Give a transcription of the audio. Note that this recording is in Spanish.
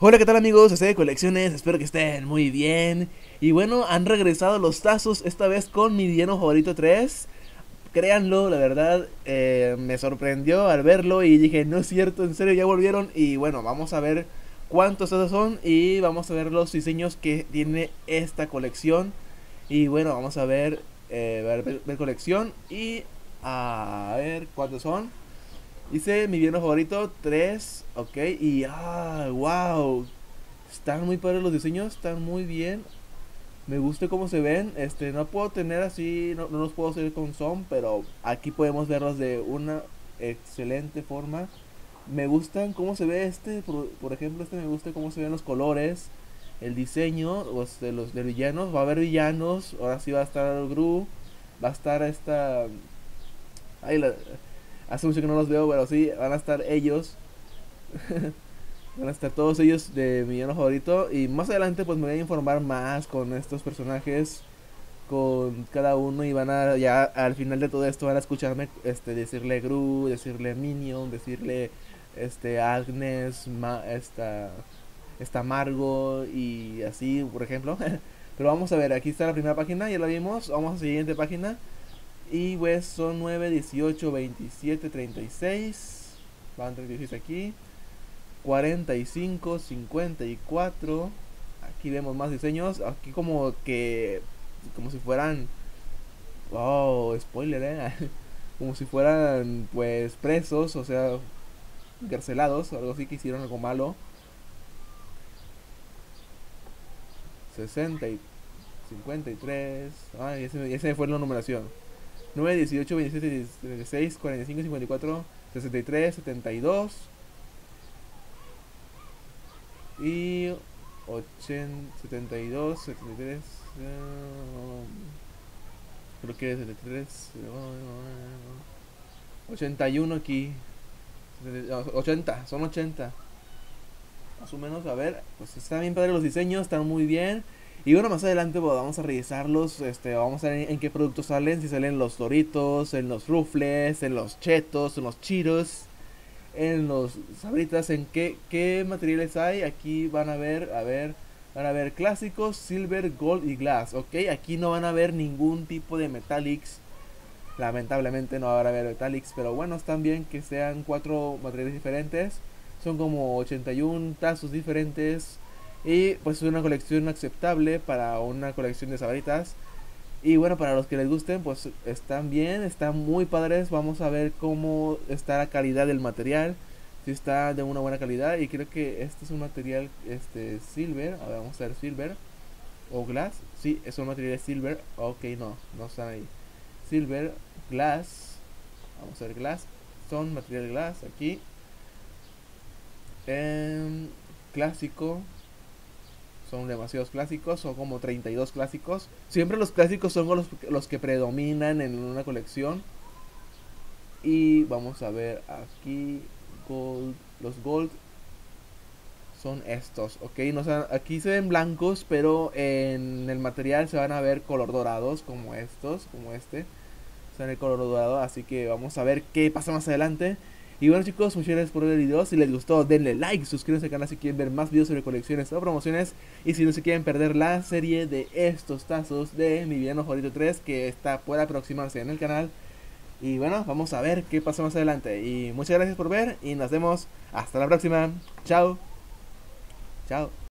Hola, ¿qué tal amigos? De Colecciones, espero que estén muy bien. Y bueno, han regresado los tazos, esta vez con mi villano favorito 3. Créanlo, la verdad, me sorprendió al verlo y dije, no es cierto, en serio, ya volvieron. Y bueno, vamos a ver cuántos tazos son y vamos a ver los diseños que tiene esta colección. Y bueno, vamos a ver, ver colección y a ver cuántos son. Hice mi villano favorito 3, ok, y wow. Están muy padres los diseños, están muy bien. Me gusta cómo se ven. No puedo tener así, no los puedo hacer con son, pero aquí podemos verlos de una excelente forma. Me gustan cómo se ve por ejemplo, me gusta cómo se ven los colores, el diseño, de los de villanos. Va a haber villanos, ahora sí va a estar Gru, va a estar esta... Ay, hace mucho que no los veo, pero sí, van a estar ellos. Van a estar todos ellos de mi villano favorito. Y más adelante pues me voy a informar más con estos personajes. Con cada uno. Y van a, ya al final de todo esto van a escucharme decirle Gru, decirle Minion, decirle Agnes, esta Margo y así por ejemplo. Pero vamos a ver, aquí está la primera página, ya la vimos. Vamos a la siguiente página. Y pues son 9, 18, 27, 36. Van 36 aquí. 45, 54. Aquí vemos más diseños. Aquí como que... Como si fueran... Oh, spoiler, como si fueran pues presos, o sea, encarcelados o algo así, que hicieron algo malo. 60 y 53. Ay, ese fue la numeración. 9, 18, 27, 36, 45, 54, 63, 72 y 80, 72, 73, creo que es 73, 81 aquí, 80, son 80 más o menos. A ver, pues están bien padres los diseños, están muy bien. Y bueno, más adelante pues, vamos a revisarlos, vamos a ver en qué productos salen, si salen los Doritos, en los Ruffles, en los Chetos, en los Cheetos, en los Sabritas, en qué materiales hay. Aquí van van a ver clásicos, silver, gold y glass, ok. Aquí no van a ver ningún tipo de metallics, lamentablemente no van a ver metallics, pero bueno, están bien que sean cuatro materiales diferentes. Son como 81 tazos diferentes y pues es una colección aceptable para una colección de Sabritas. Y bueno, para los que les gusten, pues están bien, están muy padres. Vamos a ver cómo está la calidad del material. Si está de una buena calidad. Y creo que este es un material silver. A ver, vamos a ver silver. O glass. Sí, es un material silver. Ok, no están ahí. Silver, glass. Vamos a ver glass. Son material glass aquí. Clásico. Son demasiados clásicos, son como 32 clásicos. Siempre los clásicos son los que predominan en una colección. Y vamos a ver aquí, gold, los gold son estos, ok. No, aquí se ven blancos, pero en el material se van a ver color dorados, como estos, como este. Se ven el color dorado, así que vamos a ver qué pasa más adelante. Y bueno chicos, muchas gracias por ver el video. Si les gustó denle like, suscríbanse al canal si quieren ver más videos sobre colecciones o promociones. Y si no se quieren perder la serie de estos tazos de mi villano favorito 3, que está puede aproximarse en el canal. Y bueno, vamos a ver qué pasa más adelante. Y muchas gracias por ver y nos vemos hasta la próxima. Chao. Chao.